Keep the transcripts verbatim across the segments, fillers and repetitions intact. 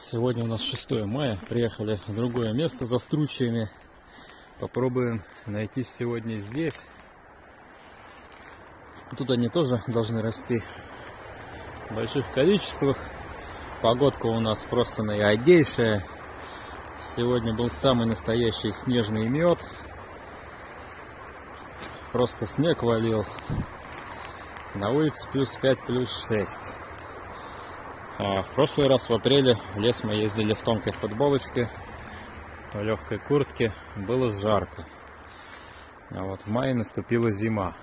Сегодня у нас шестое мая. Приехали в другое место за стручьями. Попробуем найти сегодня здесь. Тут они тоже должны расти в больших количествах. Погодка у нас просто наидейшая. Сегодня был самый настоящий снежный мед. Просто снег валил. На улице плюс пять, плюс шесть. А в прошлый раз в апреле в лес мы ездили в тонкой футболочке, в легкой куртке. Было жарко. А вот в мае наступила зима.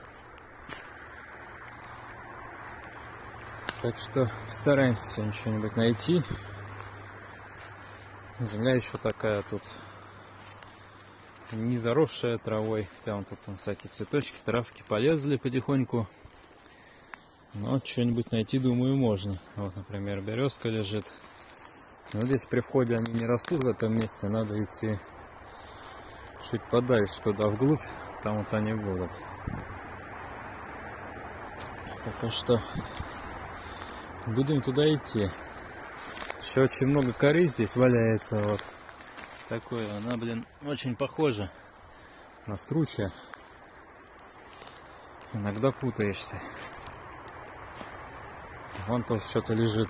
Так что стараемся сегодня что-нибудь найти. Земля еще такая тут не заросшая травой. Там тут вон, всякие цветочки, травки полезли потихоньку. Но что-нибудь найти, думаю, можно. Вот, например, березка лежит. Но здесь при входе они не растут в этом месте. Надо идти чуть подальше, туда вглубь. Там вот они будут. Пока что будем туда идти. Еще очень много коры здесь валяется. Вот такое. Она, блин, очень похожа на стручья. Иногда путаешься. Вон тоже что-то лежит.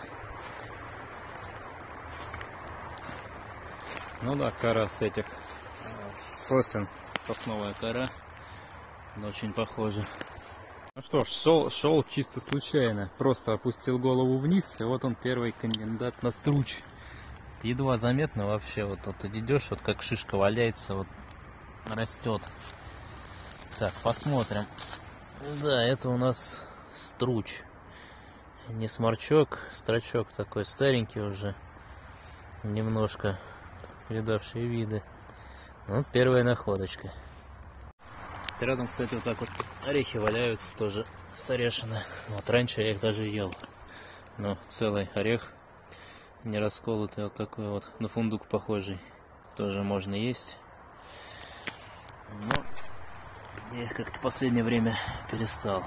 Ну да, кора с этих сосен. Сосновая кора. Она очень похожа. Ну что ж, шел, шел чисто случайно. Просто опустил голову вниз. И вот он, первый кандидат на струч. Едва заметно вообще. Вот тут идешь, вот как шишка валяется, вот растет. Так, посмотрим. Да, это у нас струч. Не сморчок, строчок такой старенький уже, немножко видавшие виды. Вот первая находочка. Рядом, кстати, вот так вот орехи валяются тоже с орешины. Вот раньше я их даже ел. Но целый орех, не расколотый, вот такой вот, на фундук похожий, тоже можно есть. Но я их как-то в последнее время перестал.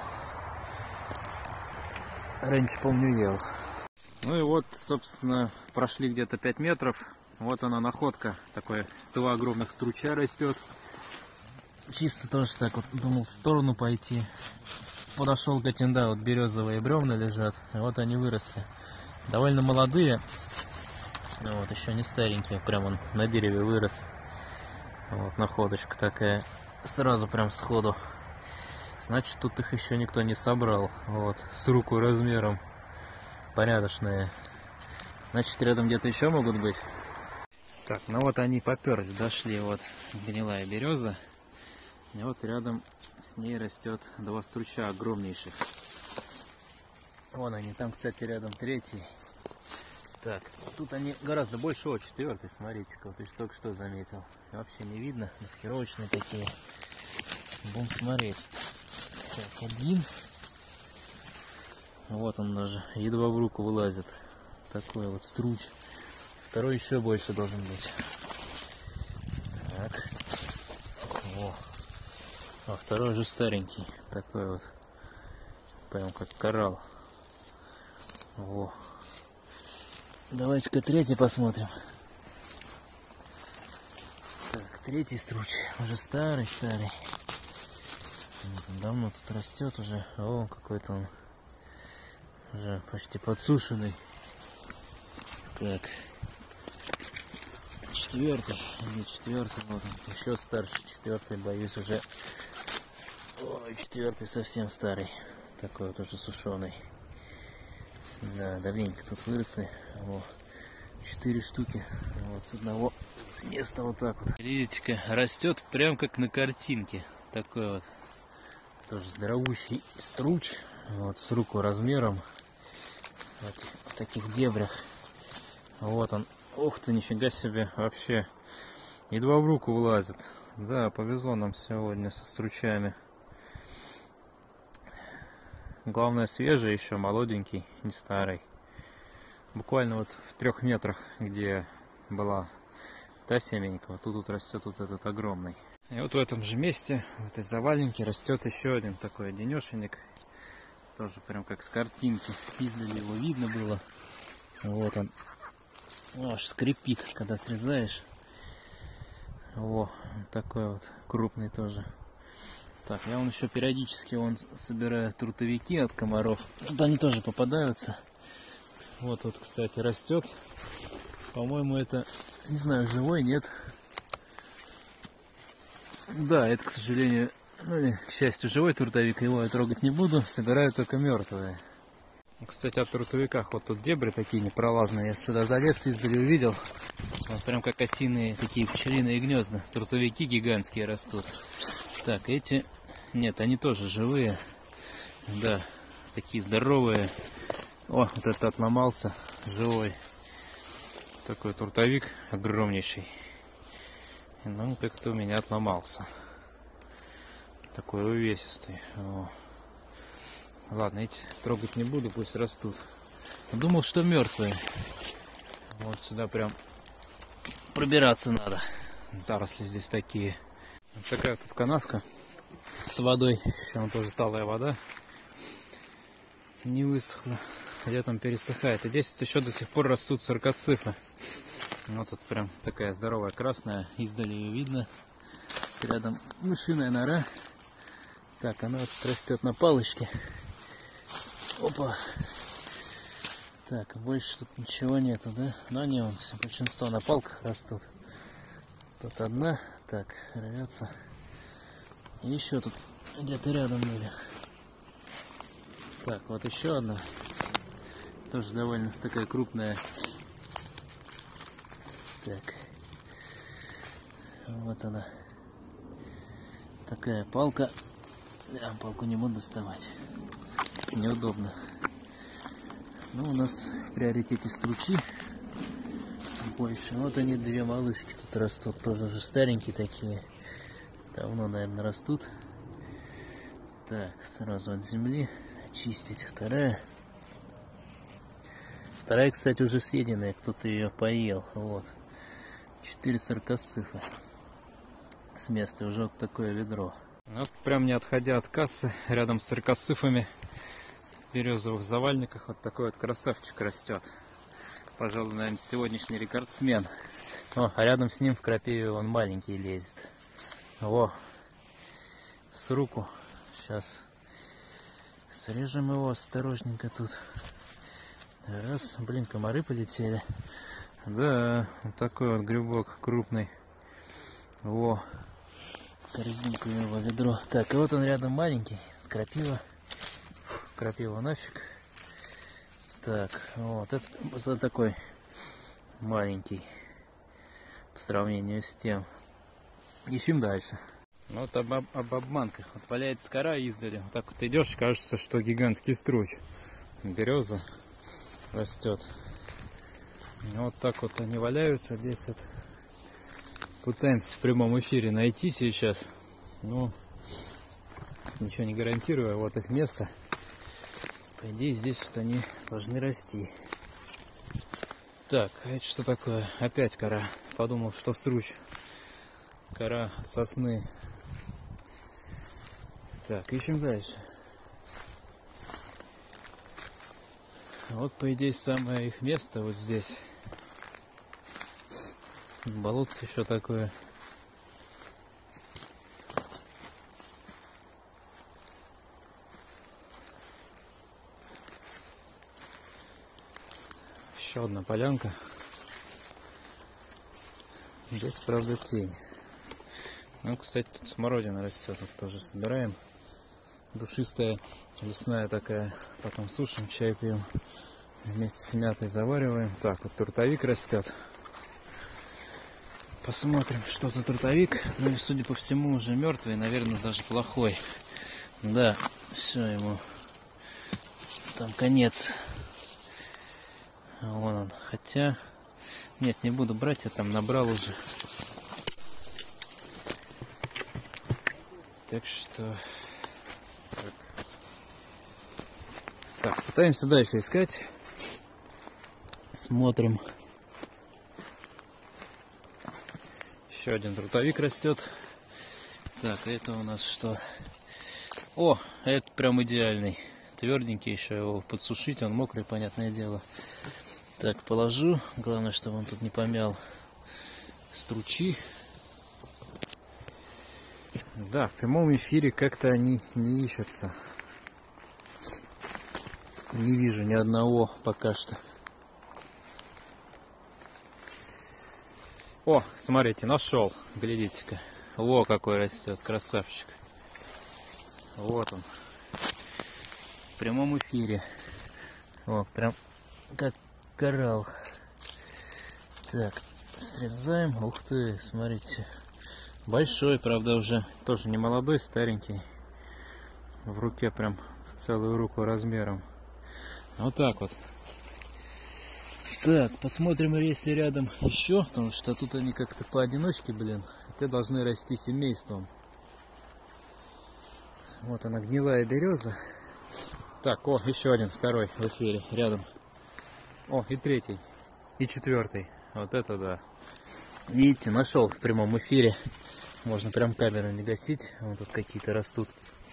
Раньше, помню, ел. Ну и вот, собственно, прошли где-то пять метров. Вот она находка. Такое, два огромных струча растет. Чисто тоже так вот думал в сторону пойти. Подошел к этим, да, вот березовые бревна лежат. И вот они выросли. Довольно молодые. Вот, еще не старенькие. Прям он на дереве вырос. Вот находочка такая. Сразу прям сходу. Значит, тут их еще никто не собрал. Вот, с руку размером. Порядочные. Значит, рядом где-то еще могут быть. Так, ну вот они поперли, дошли. Вот гнилая береза. И вот рядом с ней растет два струча огромнейших. Вон они, там, кстати, рядом третий. Так, тут они гораздо больше. О, четвертый, смотрите-ка, вот я только что заметил. Вообще не видно, маскировочные такие. Будем смотреть. Так, один. Вот он даже, едва в руку вылазит. Такой вот струч. Второй еще больше должен быть. Так. О. А второй же старенький. Такой вот. Прям как коралл. Во. Давайте-ка третий посмотрим. Так, третий струч. Уже старый-старый. Давно тут растет уже. О, какой-то он уже почти подсушенный. Так. Четвертый. Не четвертый, вот он. Еще старше. Четвертый, боюсь, уже. Ой, четвертый совсем старый. Такой вот уже сушеный. Да, давненько тут выросли. О, четыре штуки. Вот с одного места вот так вот. Видите-ка, растет прям как на картинке. Такой вот. Тоже здоровущий струч, вот с руку размером, вот в таких дебрях. Вот он, ух ты, нифига себе, вообще едва в руку влазит. Да, повезло нам сегодня со стручами. Главное, свежий еще, молоденький, не старый. Буквально вот в трех метрах, где была та семейка, вот тут, тут растет вот этот огромный. И вот в этом же месте, в этой заваленке, растет еще один такой денешенек. Тоже прям как с картинки. Издали его видно было. Вот он. Аж скрипит, когда срезаешь. Во, такой вот крупный тоже. Так, я вон еще периодически вон собираю трутовики от комаров. Вот они тоже попадаются. Вот тут, кстати, растет. По-моему, это, не знаю, живой, нет. Да, это, к сожалению, ну, к счастью, живой трутовик. Его я трогать не буду. Собираю только мертвые. Кстати, о трутовиках. Вот тут дебри такие непролазные. Я сюда залез, издали увидел. Вот прям как осиные такие пчелиные гнезда. Трутовики гигантские растут. Так, эти... Нет, они тоже живые. Да, такие здоровые. О, вот этот отломался. Живой. Такой трутовик огромнейший. Ну, как-то у меня отломался. Такой увесистый. О. Ладно, эти трогать не буду, пусть растут. Думал, что мертвые. Вот сюда прям пробираться надо. Заросли здесь такие. Вот такая тут канавка с водой. Еще там тоже талая вода. Не высохла. Где там пересыхает. И здесь вот еще до сих пор растут саркоцифы. Вот тут прям такая здоровая красная. Издали ее видно. Рядом мышиная нора. Так, она вот растет на палочке. Опа. Так, больше тут ничего нету, да? Но не, вон, большинство на палках растут. Тут одна. Так, рвется. И еще тут где-то рядом были. Так, вот еще одна. Тоже довольно такая крупная. Так. Вот она. Такая палка. Я палку не буду доставать. Неудобно. Ну, у нас в приоритете стручи больше. Вот они, две малышки тут растут. Тоже же старенькие такие. Давно, наверное, растут. Так, сразу от земли очистить. Вторая. Вторая, кстати, уже съеденная. Кто-то ее поел. Вот. Четыре саркоцифа. С места уже вот такое ведро. Вот прям не отходя от кассы, рядом с саркоцифами, в березовых завальниках, вот такой вот красавчик растет. Пожалуй, наверное, сегодняшний рекордсмен. О, а рядом с ним в крапиве он маленький лезет. Во, с руку. Сейчас срежем его осторожненько тут. Раз, блин, комары полетели. Да, вот такой вот грибок крупный. Во. Корзинку его, ведро. Так, и вот он рядом маленький. Крапива. Крапива нафиг. Так, вот это такой маленький по сравнению с тем. Ищем дальше. Вот об, об, об обманках. Вот валяется кора издали. Вот так вот идешь, кажется, что гигантский струч. Береза растет. Вот так вот они валяются. Здесь вот пытаемся в прямом эфире найти сейчас, но ничего не гарантирую. Вот их место. По идее, здесь вот они должны расти. Так, а это что такое? Опять кора. Подумал, что струч. Кора от сосны. Так, ищем дальше. Вот, по идее, самое их место вот здесь. Болотце еще такое. Еще одна полянка. Здесь, правда, тень. Ну, кстати, тут смородина растет. Тут тоже собираем. Душистая, лесная такая. Потом сушим, чай пьем. Вместе с мятой завариваем. Так, вот трутовик растет. Посмотрим, что за трутовик. Ну и, судя по всему, уже мертвый, наверное, даже плохой. Да, все ему. Там конец. Вон он. Хотя, нет, не буду брать, я там набрал уже. Так что... Так, так пытаемся дальше искать. Смотрим. Еще один трутовик растет. Так, это у нас что? О, это прям идеальный. Тверденький, еще его подсушить, он мокрый, понятное дело. Так, положу. Главное, чтобы он тут не помял стручи. Да, в прямом эфире как-то они не ищутся. Не вижу ни одного пока что. О, смотрите, нашел. Глядите-ка. Во, какой растет, красавчик. Вот он. В прямом эфире. О, прям как коралл. Так, срезаем. Ух ты, смотрите. Большой, правда, уже тоже не молодой, старенький. В руке прям целую руку размером. Вот так вот. Так, посмотрим, если рядом еще, потому что тут они как-то поодиночке, блин. Те должны расти семейством. Вот она, гнилая береза. Так, о, еще один, второй в эфире, рядом. О, и третий, и четвертый. Вот это да. Видите, нашел в прямом эфире. Можно прям камеру не гасить. Вот тут какие-то растут.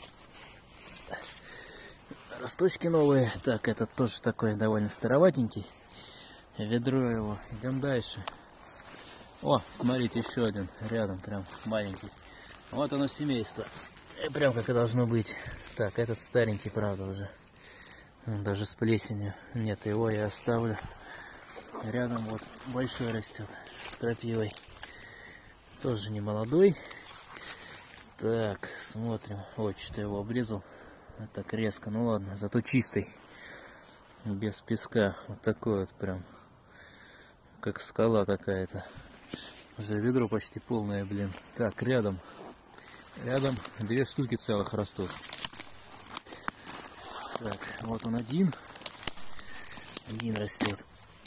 Росточки новые. Так, этот тоже такой довольно староватенький. Ведро его. Идем дальше. О, смотрите, еще один рядом, прям маленький. Вот оно семейство. И прям как и должно быть. Так, этот старенький, правда, уже. Даже с плесенью. Нет, его я оставлю. Рядом вот большой растет. С крапивой. Тоже не молодой. Так, смотрим. Ой, что-то его обрезал. Так резко. Ну ладно, зато чистый. Без песка. Вот такой вот прям. Как скала какая-то. Уже ведро почти полное, блин. Так, рядом. Рядом две штуки целых растут. Так, вот он один. Один растет.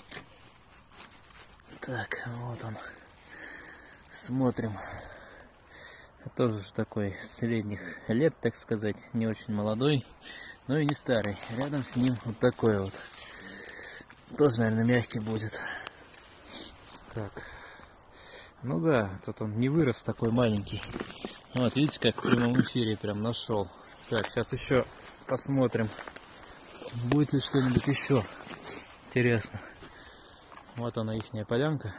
Так, вот он. Смотрим. Тоже такой средних лет, так сказать. Не очень молодой, но и не старый. Рядом с ним вот такой вот. Тоже, наверное, мягкий будет. Так. Ну да, тут он не вырос такой маленький. Вот, видите, как в прямом эфире прям нашел. Так, сейчас еще посмотрим, будет ли что-нибудь еще интересно. Вот она, ихняя полянка.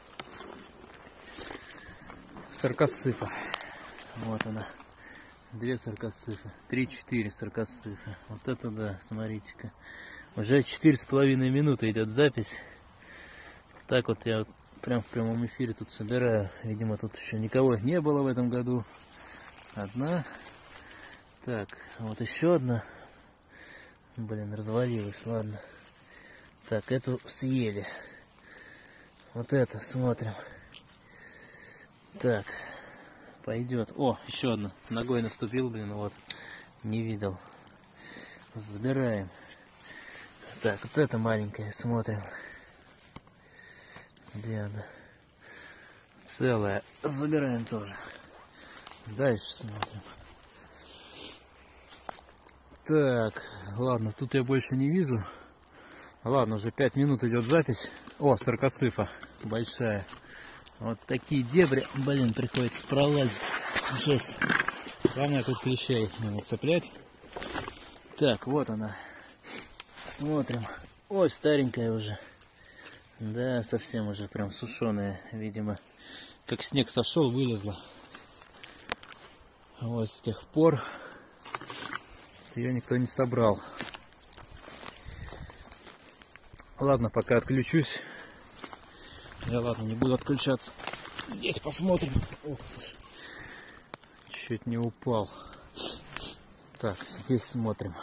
Саркосцифа. Вот она. Две саркосцифы. Три-четыре саркосцифы. Вот это да, смотрите-ка. Уже четыре с половиной минуты идет запись. Так вот я прям в прямом эфире тут собираю. Видимо, тут еще никого не было в этом году. Одна. Так, вот еще одна. Блин, развалилась, ладно. Так, эту съели. Вот это, смотрим. Так, пойдет. О, еще одна. Ногой наступил, блин, вот. Не видел. Забираем. Так, вот это маленькая, смотрим. Где она? Целая. Забираем тоже. Дальше смотрим. Так, ладно, тут я больше не вижу. Ладно, уже пять минут идет запись. О, саркосцифа большая. Вот такие дебри, блин, приходится пролазить. Жесть. Главное тут клещей не цеплять. Так, вот она. Смотрим. Ой, старенькая уже. Да, совсем уже прям сушеная, видимо. Как снег сошел, вылезла. Вот с тех пор ее никто не собрал. Ладно, пока отключусь. Я ладно, не буду отключаться. Здесь посмотрим. Ох, чуть не упал. Так, здесь смотрим.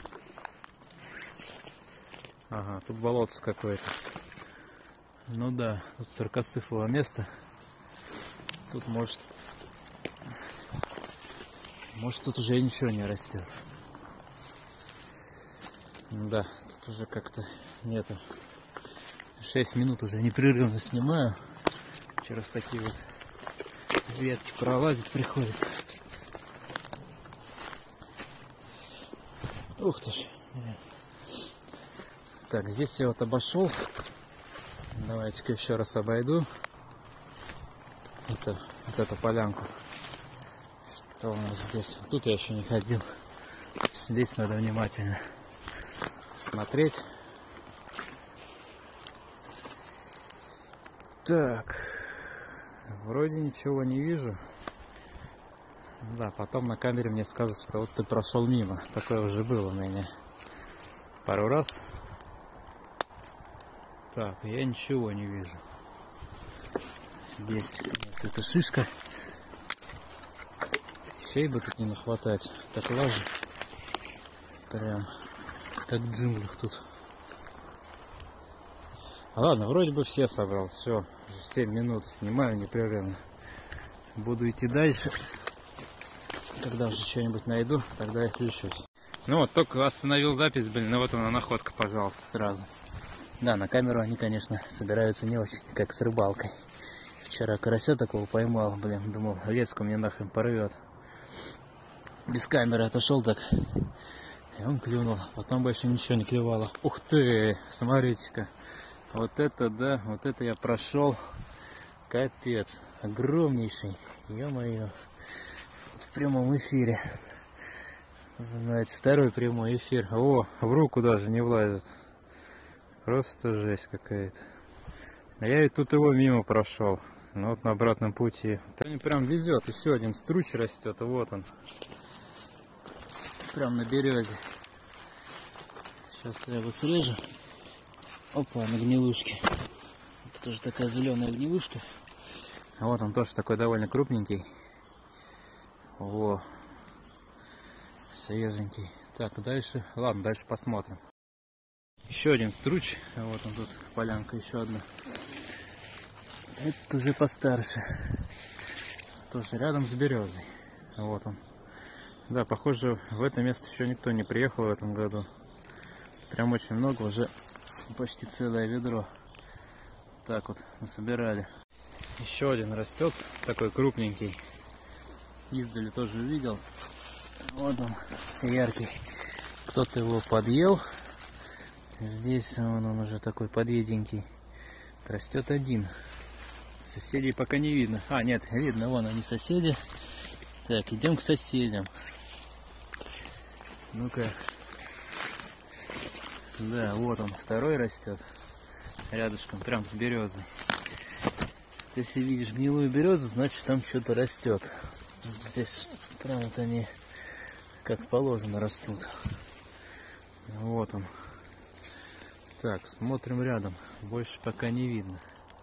Ага, тут болотце какое-то. Ну да, тут саркосцифовое место. Тут может... Может тут уже ничего не растет. Да, тут уже как-то нету. шесть минут уже непрерывно снимаю. Через такие вот ветки пролазить приходится. Ух ты ж. Так, здесь я вот обошел. Давайте-ка еще раз обойду. Это, вот эту полянку. Что у нас здесь? Тут я еще не ходил. Здесь надо внимательно смотреть. Так, вроде ничего не вижу. Да, потом на камере мне скажут, что вот ты прошел мимо. Такое уже было у меня пару раз. Так, я ничего не вижу. Здесь вот эта шишка. Щей бы тут не нахватать. Так лажу. Прям как в джунглях тут. Ладно, вроде бы все собрал. Все, семь минут снимаю непрерывно. Буду идти дальше. Когда уже что-нибудь найду, тогда я включусь. Ну вот, только остановил запись, блин, ну вот она находка, пожалуйста, сразу. Да, на камеру они, конечно, собираются не очень, как с рыбалкой. Вчера карася такого поймал, блин, думал, леску мне нахрен порвет. Без камеры отошел так, и он клюнул, потом больше ничего не клевало. Ух ты, смотрите-ка, вот это, да, вот это я прошел, капец, огромнейший, ё-моё. В прямом эфире. Знаете, второй прямой эфир. О, в руку даже не влазит. Просто жесть какая-то. А я ведь тут его мимо прошел. Ну вот на обратном пути. Мне прям везет. Еще один струч растет. Вот он. Прям на березе. Сейчас я его срежу. Опа, на гнилушке. Это тоже такая зеленая гнилушка. А вот он тоже такой довольно крупненький. Во, свеженький. Так, дальше, ладно, дальше посмотрим. Еще один струч, вот он тут, полянка еще одна. Это уже постарше, тоже рядом с березой. Вот он. Да, похоже, в это место еще никто не приехал в этом году. Прям очень много, уже почти целое ведро. Так вот, насобирали. Еще один растет, такой крупненький. Издали тоже увидел. Вот он, яркий. Кто-то его подъел. Здесь он, он уже такой подъеденький. Растет один. Соседей пока не видно. А, нет, видно, вон они соседи. Так, идем к соседям. Ну-ка. Да, вот он, второй растет. Рядышком, прям с березой. Если видишь гнилую березу, значит там что-то растет. Здесь прям вот они как положено растут. Вот он. Так, смотрим рядом. Больше пока не видно.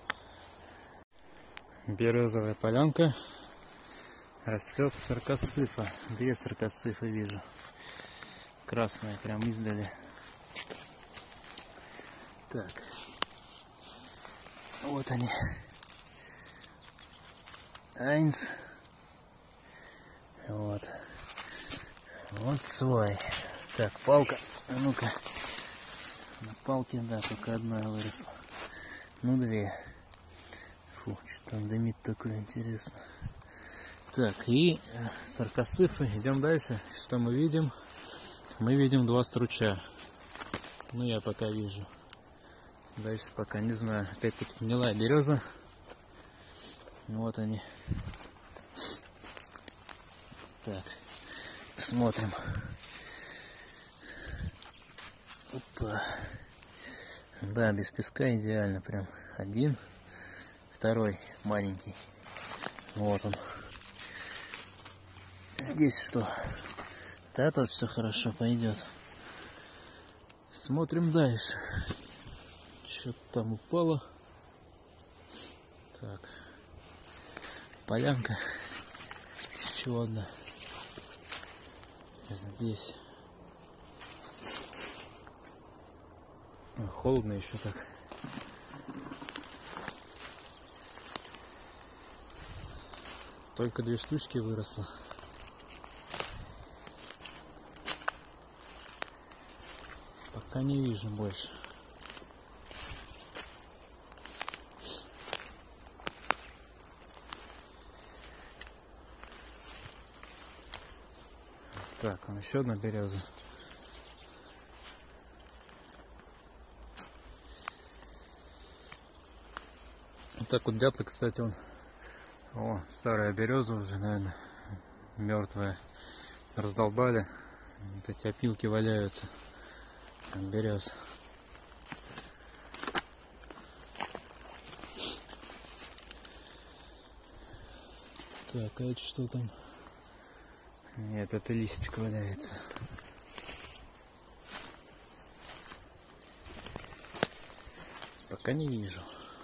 Березовая полянка. Растет саркосыфа. Две саркосыфы вижу. Красная прям издали. Так. Вот они. Айнс. Вот. Вот свай. Так, палка. А ну-ка. На палке, да, только одна выросла. Ну, две. Фу, что там дымит такое, интересно. Так, и саркосыфы. Идем дальше. Что мы видим? Мы видим два струча. Ну, я пока вижу. Дальше пока не знаю. Опять-таки гнилая береза. Вот они. Так, смотрим. Опа. Да, без песка идеально. Прям один. Второй маленький. Вот он. Здесь что? Да, тоже все хорошо пойдет. Смотрим дальше. Что-то там упало. Так. Полянка. Еще одна. Здесь. Холодно еще так. Только две штучки выросло. Пока не вижу больше. Так, он еще одна береза. Вот так вот дятлы, кстати, он. О, старая береза уже, наверное, мертвая. Раздолбали. Вот эти опилки валяются. Берез. Так, а это что там? Нет, это листик валяется. Пока не вижу.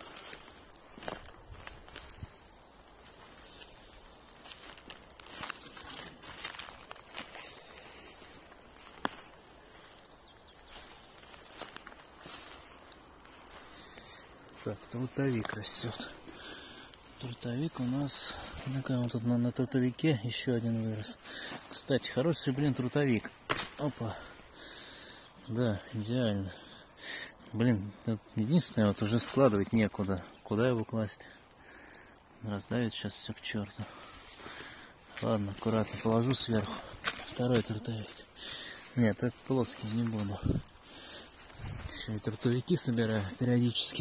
Так, трутовик растет. Трутовик у нас, ну-ка, вот тут на, на трутовике еще один вырос. Кстати, хороший, блин, трутовик. Опа. Да, идеально. Блин, единственное, вот уже складывать некуда. Куда его класть? Раздавит сейчас все к черту. Ладно, аккуратно положу сверху. Второй трутовик. Нет, это плоский, не буду. Еще и трутовики собираю периодически.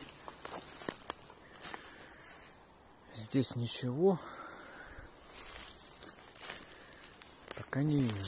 Здесь ничего пока не вижу.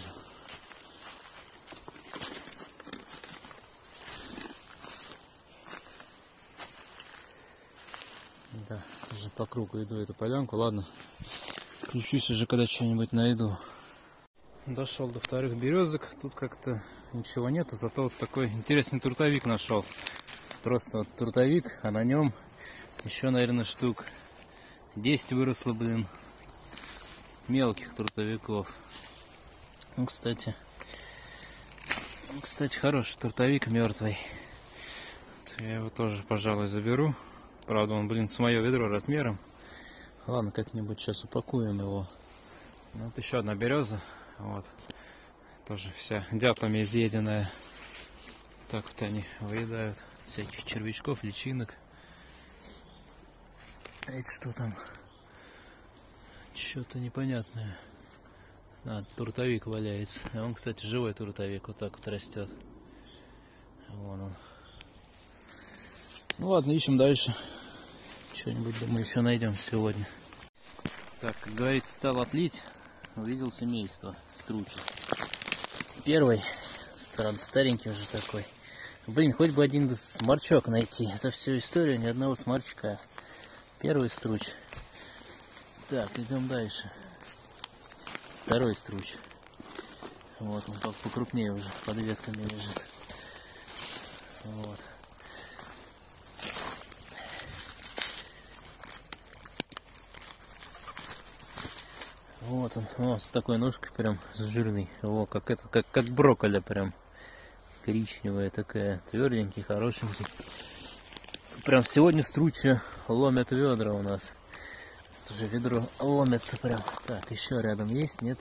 Да, уже по кругу иду эту полянку. Ладно, включусь уже, когда что-нибудь найду. Дошел до вторых березок. Тут как-то ничего нету, зато вот такой интересный трутовик нашел. Просто вот трутовик, а на нем еще, наверное, штук десять выросло, блин, мелких трутовиков. Ну, кстати, кстати, хороший трутовик, мертвый. Я его тоже, пожалуй, заберу. Правда, он, блин, с мое ведро размером. Ладно, как-нибудь сейчас упакуем его. Вот еще одна береза. Вот. Тоже вся дятлами изъеденная. Так вот они выедают всяких червячков, личинок. А это что там? Что-то непонятное. А, трутовик валяется. А он, кстати, живой трутовик. Вот так вот растет. Вон он. Ну ладно, ищем дальше. Что-нибудь, думаю, еще найдем сегодня. Так, как говорится, стал отлить. Увидел семейство стручек. Первый, старенький уже такой. Блин, хоть бы один сморчок найти. За всю историю ни одного сморчка. Первый струч. Так, идем дальше. Второй струч. Вот он покрупнее уже, под ветками лежит. Вот. Вот он, о, с такой ножкой прям жирный. О, как это, как, как брокколи прям. Коричневая такая, тверденький, хорошенький. Прям сегодня стручья ломят ведра у нас. Тут уже ведро ломится прям. Так, еще рядом есть, нет?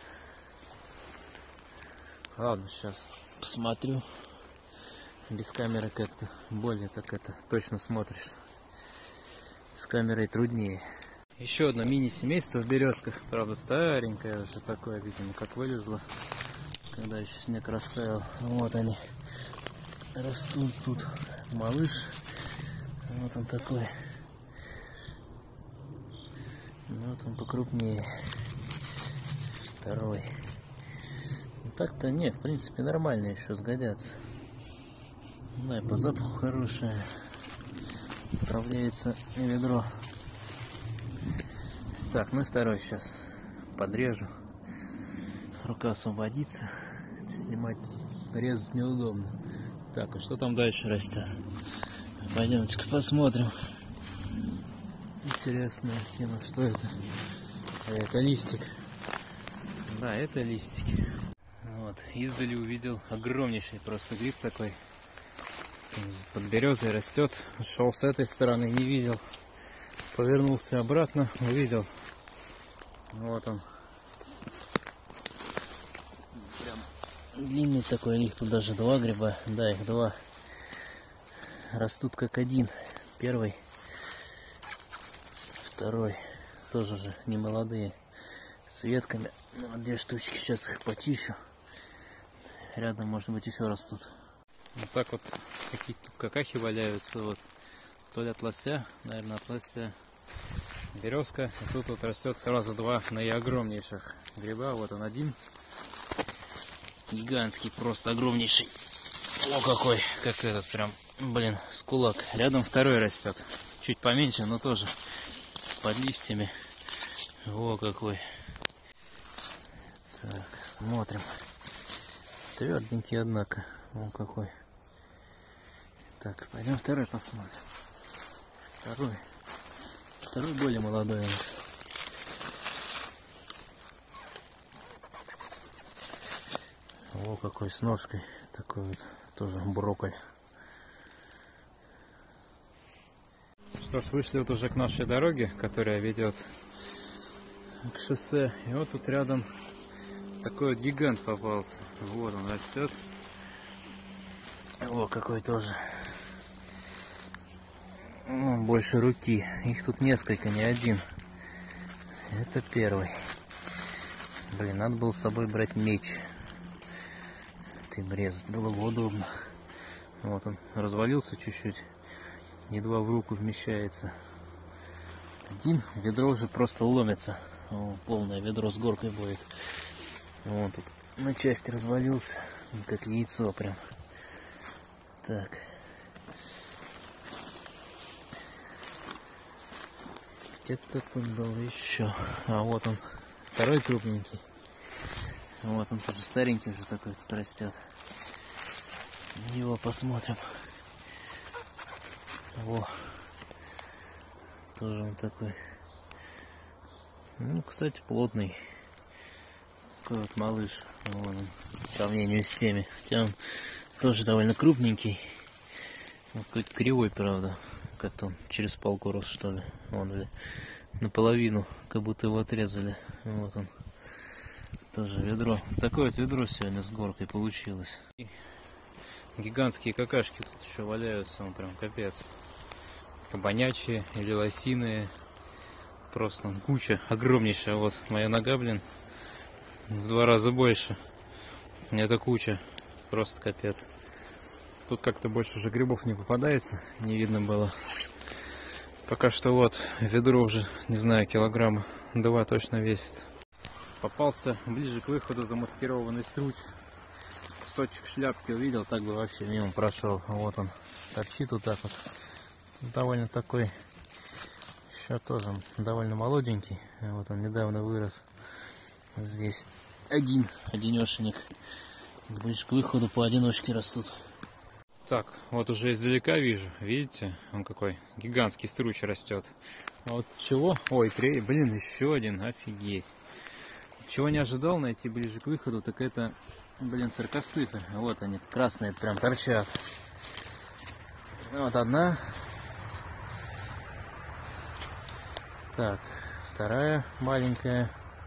Ладно, сейчас посмотрю. Без камеры как-то более так это точно смотришь. С камерой труднее. Еще одно мини-семейство в березках. Правда, старенькое уже такое, видимо, как вылезло. Когда еще снег растаял. Вот они растут тут. Малыш. Вот он такой. Вот он покрупнее. Второй. Ну, так-то нет, в принципе, нормально еще сгодятся. Да, и по запаху хорошее. Отправляется в ведро. Так, ну и второй сейчас подрежу. Рука освободится. Снимать, резать неудобно. Так, а что там дальше растет? Пойдемте-ка посмотрим. Интересно, ну что это? Это листик. Да, это листики. Вот, издали увидел огромнейший просто гриб такой. Под березой растет. Шел с этой стороны, не видел. Повернулся обратно, увидел. Вот он. Прям длинный такой, их тут даже два гриба. Да, их два. Растут как один. Первый, второй, тоже же не молодые, с ветками. Ну, две штучки, сейчас их почищу. Рядом, может быть, еще растут. Вот так вот какие-то какахи валяются. Вот. То ли от лося, наверное, от лося. Березка. И тут вот растет сразу два наиогромнейших гриба. Вот он один. Гигантский, просто огромнейший. О, какой, как этот прям, блин, с кулак. Рядом второй растет. Чуть поменьше, но тоже под листьями. О, какой. Так, смотрим. Тверденький, однако. О, какой. Так, пойдем второй посмотрим. Второй. Второй более молодой у нас. О, какой с ножкой. Такой вот тоже брокколи. Что ж, вышли вот уже к нашей дороге, которая ведет к шоссе. И вот тут рядом такой вот гигант попался. Вот он растет. О, какой тоже. Ну, больше руки. Их тут несколько, не один. Это первый. Блин, надо было с собой брать меч. Ты резать было бы удобно. Вот он развалился чуть-чуть. Едва в руку вмещается. Один ведро уже просто ломится. О, полное ведро с горкой будет. Вот тут на части развалился, как яйцо прям. Так. Где-то тут был еще. А вот он, второй крупненький. Вот он тоже старенький уже такой тут растет. Его посмотрим. Во. Тоже он такой. Ну, кстати, плотный. Такой вот малыш. Вон он, по сравнению с теми. Хотя он тоже довольно крупненький. Вот какой-то кривой, правда. Как-то он через палку рос, что ли. Вон, наполовину, как будто его отрезали. Вот он. Тоже ведро. Такое вот ведро сегодня с горкой получилось. И гигантские какашки тут еще валяются. Он прям капец. Кабанячие или лосиные. Просто он, куча огромнейшая. Вот моя нога, блин, в два раза больше. Это куча. Просто капец. Тут как-то больше уже грибов не попадается. Не видно было. Пока что вот ведро уже, не знаю, килограмма два точно весит. Попался ближе к выходу замаскированный струч. Кусочек шляпки увидел, так бы вообще мимо прошел. Вот он торчит вот так вот. Довольно такой, еще тоже довольно молоденький. Вот он недавно вырос. Здесь один, одинешенек. Ближе к выходу поодиночке растут. Так, вот уже издалека вижу, видите, он какой гигантский струч растет. А вот чего? Ой, три, блин, еще один, офигеть. Чего не ожидал найти ближе к выходу, так это, блин, саркоцифры. Вот они, красные, прям торчат. Вот одна. Так, вторая маленькая.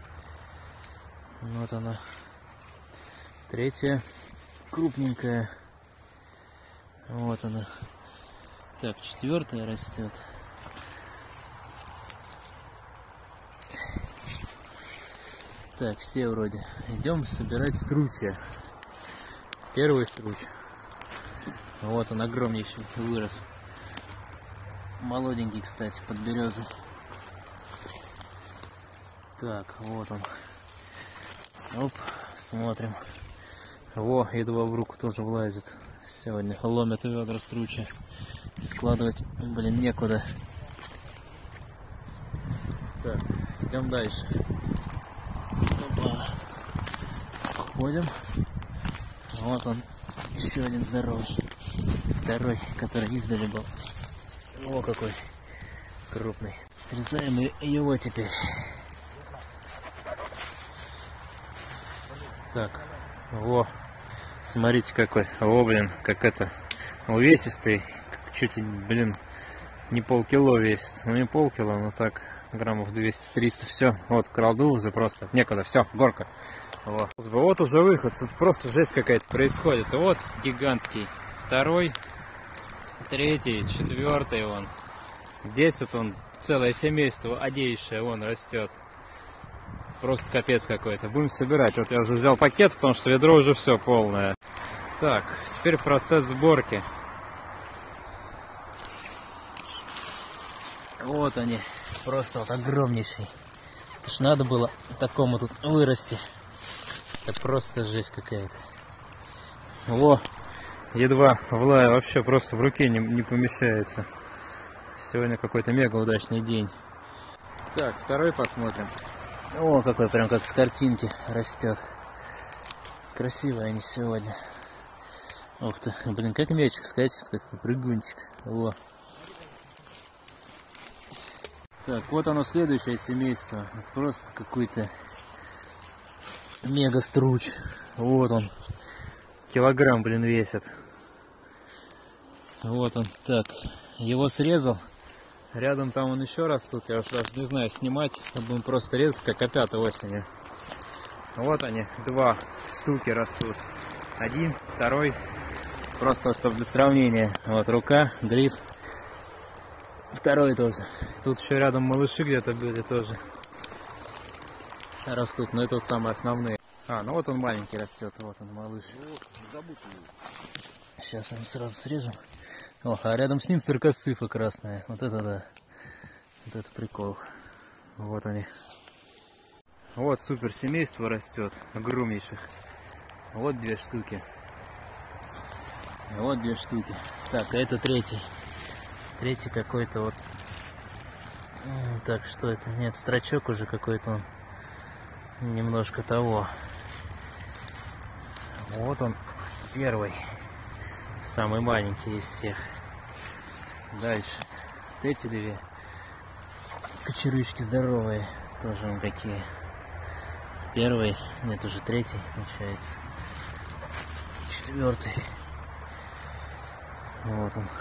Вот она. Третья крупненькая. Вот она. Так, четвертая растет. Так, все вроде. Идем собирать стручья. Первый струч. Вот он, огромнейший, вырос. Молоденький, кстати, под березой. Так, вот он. Оп, смотрим. Во, едва в руку тоже влазит. Сегодня ломят ведра стручья. Складывать, блин, некуда. Так, идем дальше. Опа. Ходим. Вот он, еще один здоровый. Второй, который издали был. О, какой крупный. Срезаем его теперь. Так, во, смотрите какой. О, блин, как это, увесистый. Чуть, блин, не полкило весит. Ну, не полкило, но так, граммов двести-триста. Все, вот, кладу уже просто. Некуда, все, горка. Во. Вот уже выход. Тут просто жесть какая-то происходит. И вот гигантский. Второй, третий, четвертый вон. Здесь вот он, целое семейство одеющее, вон растет. Просто капец какой-то. Будем собирать. Вот я уже взял пакет, потому что ведро уже все полное. Так, теперь процесс сборки. Вот они. Просто вот огромнейший. Это ж надо было такому тут вырасти. Это просто жесть какая-то. Во, едва влая, вообще просто в руке не, не помещается. Сегодня какой-то мега удачный день. Так, второй посмотрим. О, какой прям как с картинки растет. Красивые они сегодня. Ух ты, блин, как мячик скачет, как прыгунчик. Во. Так, вот оно следующее семейство. Просто какой-то мега струч. Вот он. Килограмм, блин, весит. Вот он. Так, его срезал. Рядом там он еще растут. Я уж даже не знаю, снимать. Будем просто резать, как опята осенью. Вот они, два штуки растут. Один, второй. Просто чтобы для сравнения. Вот рука, гриф. Второй тоже. Тут еще рядом малыши где-то были тоже. Растут, но это вот самые основные. А, ну вот он маленький растет, вот он малыш. Сейчас мы сразу срежем. О, а рядом с ним циркосыфа красная. Вот это да. Вот это прикол. Вот они. Вот супер семейство растет. Огромнейших. Вот две штуки. Вот две штуки. Так, а это третий. Третий какой-то вот. Так, что это? Нет, строчок уже какой-то он. Немножко того. Вот он. Первый. Самый маленький из всех. Дальше. Вот эти две кочерышки здоровые. Тоже он какие. Первый. Нет, уже третий получается. Четвертый. Вот он.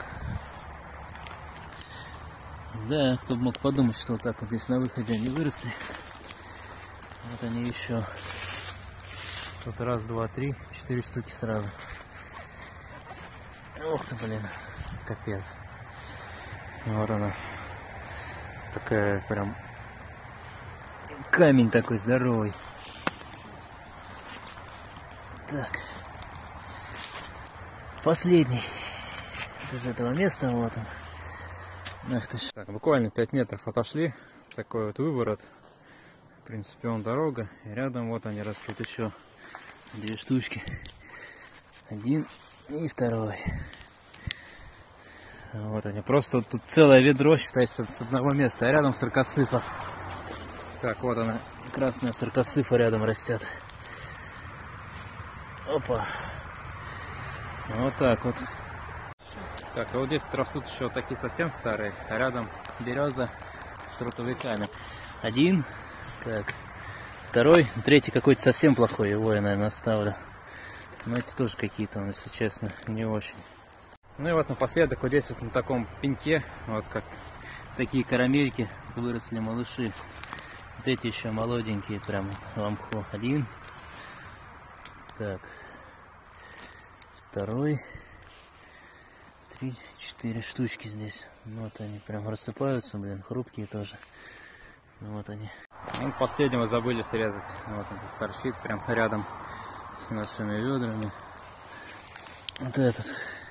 Да, кто бы мог подумать, что вот так вот здесь на выходе они выросли. Вот они еще. Тут раз, два, три, четыре штуки сразу. Ух ты, блин, капец. Вот она. Такая прям камень такой здоровый. Так. Последний из этого места, вот он. Ах ты ж. Так, буквально пять метров отошли. Такой вот выворот. В принципе, он дорога. И рядом вот они растут еще две штучки. Один и второй. Вот они. Просто вот тут целое ведро, считается, с одного места. А рядом циркосыфа. Так, вот она. Красная циркосыфа рядом растет. Опа. Вот так вот. Так, а вот здесь растут еще такие совсем старые. А рядом береза с трутовиками. Один. Так. Второй. Третий какой-то совсем плохой. Его я, наверное, оставлю. Но эти тоже какие-то, если честно, не очень. Ну и вот напоследок вот здесь вот на таком пеньке, вот как такие карамельки выросли малыши. Вот эти еще молоденькие, прям в мху. Один. Так. Второй. Три, четыре штучки здесь. Вот они прям рассыпаются, блин, хрупкие тоже. Вот они. Ну, последнего забыли срезать. Вот он тут торчит прям рядом с нашими ведрами. Вот этот.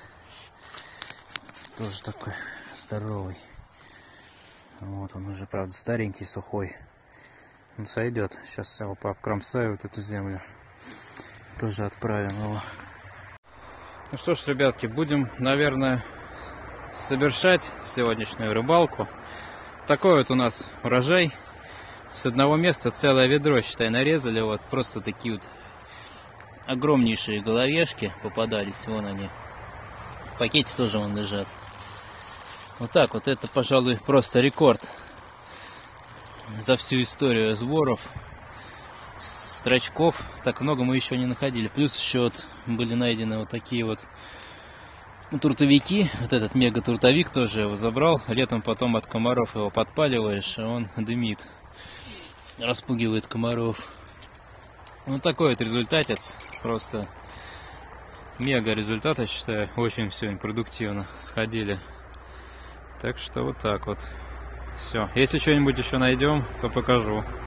Тоже такой здоровый. Вот он уже, правда, старенький, сухой. Он сойдет. Сейчас его пообкромсаю, вот эту землю. Тоже отправим его. Ну что ж, ребятки, будем, наверное, совершать сегодняшнюю рыбалку. Такой вот у нас урожай. С одного места целое ведро, считай, нарезали. Вот просто такие вот огромнейшие головешки попадались. Вон они. В пакете тоже вон лежат. Вот так вот. Это, пожалуй, просто рекорд за всю историю сборов. Строчков. Так много мы еще не находили. Плюс еще вот были найдены вот такие вот трутовики. Вот этот мега трутовик тоже его забрал. Летом потом от комаров его подпаливаешь, и он дымит. Распугивает комаров. Вот такой вот результатец. Просто мега результат, я считаю. Очень сегодня продуктивно сходили. Так что вот так вот. Все. Если что-нибудь еще найдем, то покажу.